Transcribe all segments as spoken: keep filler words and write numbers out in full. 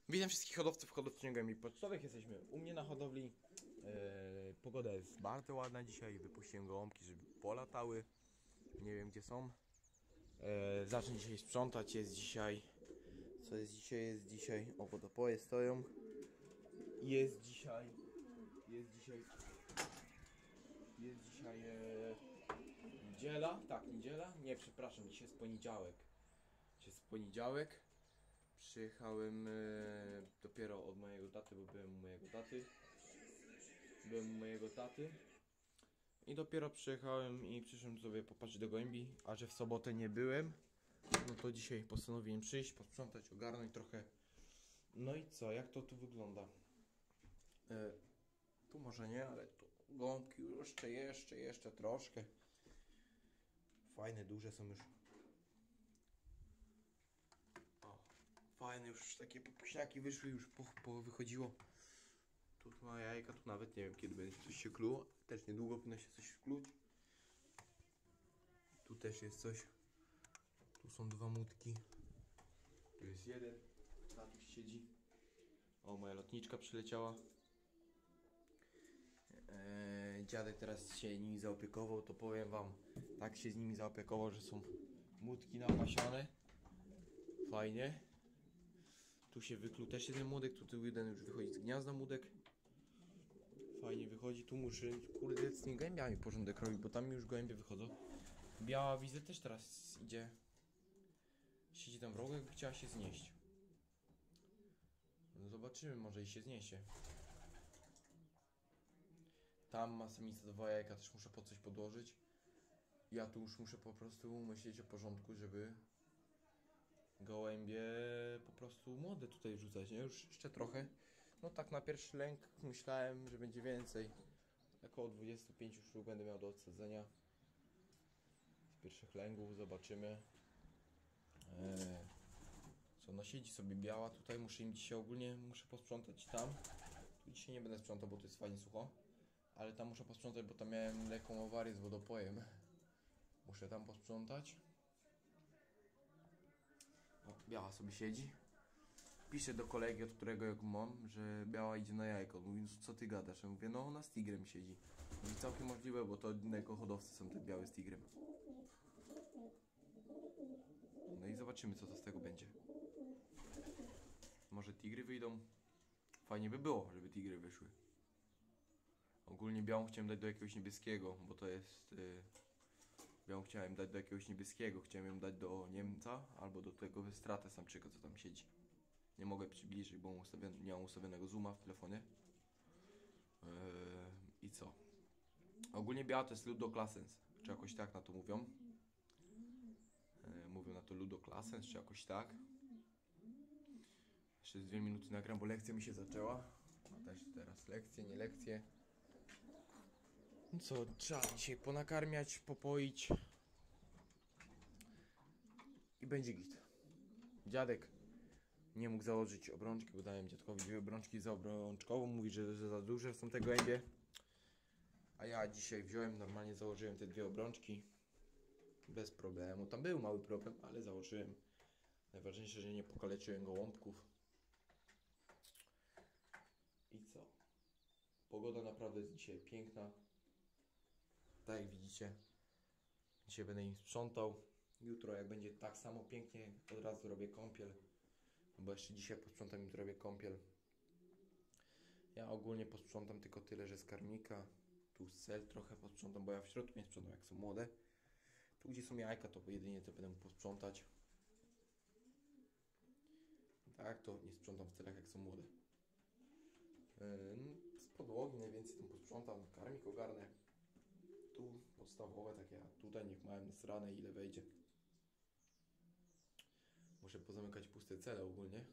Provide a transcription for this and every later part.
Witam wszystkich hodowców hodowczyń gołębi pocztowych. Jesteśmy u mnie na hodowli. Yy, pogoda jest bardzo ładna dzisiaj. Wypuściłem gołąbki, żeby polatały. Nie wiem gdzie są. Yy, zacznę dzisiaj sprzątać. Jest dzisiaj... Co jest dzisiaj? Jest dzisiaj... O, wodopoje stoją. Jest dzisiaj... Jest dzisiaj... Jest dzisiaj... Yy, niedziela? Tak, niedziela? Nie, przepraszam. Dzisiaj jest poniedziałek. Dzisiaj jest poniedziałek. Przyjechałem e, dopiero od mojego taty, bo byłem u mojego taty. Byłem u mojego taty. I dopiero przyjechałem i przyszedłem sobie popatrzeć do gołębi. A że w sobotę nie byłem, no to dzisiaj postanowiłem przyjść, posprzątać, ogarnąć trochę. No i co, jak to tu wygląda? E, tu może nie, ale tu gołąbki jeszcze, jeszcze, jeszcze troszkę. Fajne, duże są już. Fajne już takie popuśniaki wyszły, już po, po wychodziło. Tu ma jajka, tu nawet nie wiem kiedy będzie coś się kluło. Też niedługo powinno się coś kluć. Tu też jest coś. Tu są dwa mutki. Tu jest jeden. Tatuś siedzi. O, moja lotniczka przyleciała. Eee, dziadek teraz się nimi zaopiekował, to powiem wam, tak się z nimi zaopiekował, że są mutki napasione. Fajnie. Tu się wykluł też jeden młodek, tu, tu jeden już wychodzi z gniazda młodek. Fajnie wychodzi, tu muszę, kurde, z tymi gołębiami porządek robić, bo tam już gołębie wychodzą. Biała widzę też teraz idzie. Siedzi tam w rogu, jakby chciała się znieść. No zobaczymy, może i się zniesie. Tam ma samica dwa jajka, też muszę po coś podłożyć. Ja tu już muszę po prostu myśleć o porządku, żeby gołębie po prostu młode tutaj rzucać, nie? Już jeszcze trochę. No tak na pierwszy lęk myślałem, że będzie więcej. Około dwudziestu pięciu sztuk będę miał do odsadzenia. Z pierwszych lęgów zobaczymy. Eee, co, no siedzi sobie biała tutaj, muszę im dzisiaj ogólnie, muszę posprzątać tam. Tu dzisiaj nie będę sprzątał, bo to jest fajnie sucho. Ale tam muszę posprzątać, bo tam miałem lekką awarię z wodopojem. Muszę tam posprzątać. O, biała sobie siedzi. Piszę do kolegi, od którego jak mam, że biała idzie na jajko. Mówi, no co ty gadasz? Ja mówię, no ona z tigrem siedzi. Mówi, całkiem możliwe, bo to od innego hodowcy są te białe z tigrem. No i zobaczymy, co to z tego będzie. Może tigry wyjdą? Fajnie by było, żeby tigry wyszły. Ogólnie białą chciałem dać do jakiegoś niebieskiego, bo to jest... Yy... Białą chciałem dać do jakiegoś niebieskiego. Chciałem ją dać do Niemca albo do tego stratę samczyka, co tam siedzi. Nie mogę przybliżyć, bo ustawiony, nie mam ustawionego zooma w telefonie. Yy, I co? Ogólnie biała to jest Ludoclassens, czy jakoś tak na to mówią. Yy, mówią na to Ludoclassens, czy jakoś tak. Jeszcze dwie minuty nagram, bo lekcja mi się zaczęła. A też teraz lekcje, nie lekcje. No co, trzeba dzisiaj ponakarmiać, popoić. I będzie git. Dziadek nie mógł założyć obrączki, bo dałem dziadkowi dwie obrączki za obrączkową. Mówi, że, że za duże są te gołębie. A ja dzisiaj wziąłem, normalnie założyłem te dwie obrączki. Bez problemu. Tam był mały problem, ale założyłem. Najważniejsze, że nie pokaleczyłem gołąbków. I co? Pogoda naprawdę jest dzisiaj piękna. Tak jak widzicie. Dzisiaj będę im sprzątał. Jutro jak będzie tak samo pięknie, od razu robię kąpiel. Bo jeszcze dzisiaj posprzątam im zrobię kąpiel. Ja ogólnie posprzątam tylko tyle, że z karmika. Tu cel trochę posprzątam, bo ja w środku nie sprzątam jak są młode. Tu gdzie są jajka, to jedynie to będę posprzątać. Tak, to nie sprzątam w celach jak są młode. Yy, z podłogi najwięcej tam posprzątam, karmik ogarnę. Tu podstawowe takie, a tutaj niech mają nasrane ile wejdzie. Muszę pozamykać puste cele ogólnie.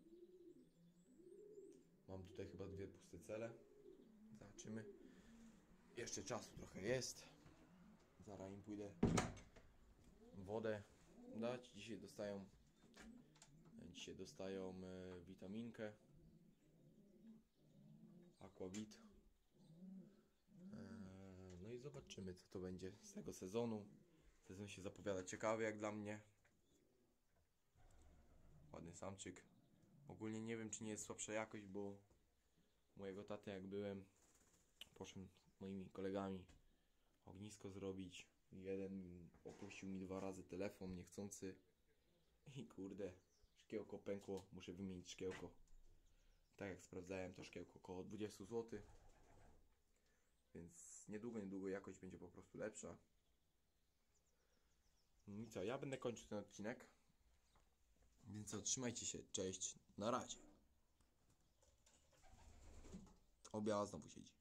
Mam tutaj chyba dwie puste cele. Zobaczymy. Jeszcze czasu trochę jest. Zaraz im pójdę wodę dać. Dzisiaj dostają Dzisiaj dostają y, witaminkę Aquavit. Y, no i zobaczymy, co to będzie z tego sezonu. Sezon się zapowiada ciekawy jak dla mnie. Ładny samczyk. Ogólnie nie wiem, czy nie jest słabsza jakość, bo mojego taty jak byłem, poszedłem z moimi kolegami ognisko zrobić. Jeden opuścił mi dwa razy telefon niechcący i kurde, szkiełko pękło, muszę wymienić szkiełko. Tak jak sprawdzałem, to szkiełko około dwadzieścia złotych, więc niedługo, niedługo jakość będzie po prostu lepsza. No i co, ja będę kończył ten odcinek, więc co, trzymajcie się, cześć, na razie. Obiała znowu siedzi.